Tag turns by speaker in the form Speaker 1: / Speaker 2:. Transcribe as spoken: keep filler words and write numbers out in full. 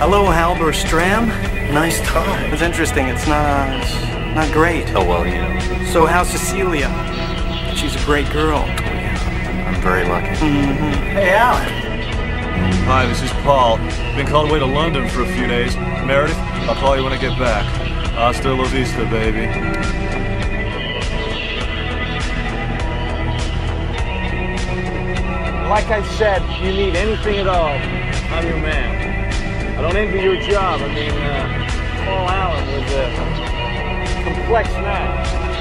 Speaker 1: Hello, 𝙈𝘼𝙍𝙀𝙐𝙓. Nice tie. It's interesting. It's not, not great.
Speaker 2: Oh, well, you know.
Speaker 1: So how's Cecilia? She's a great girl.
Speaker 2: Oh, yeah. I'm very lucky.
Speaker 1: Mm-hmm. Hey, Alan.
Speaker 3: Hi, this is Paul. Been called away to London for a few days. Meredith, I'll call you when I get back. Hasta la vista, baby. Like I said, if you need anything at all, I'm your man. I don't envy your job. I mean, uh, Paul Allen was a complex man.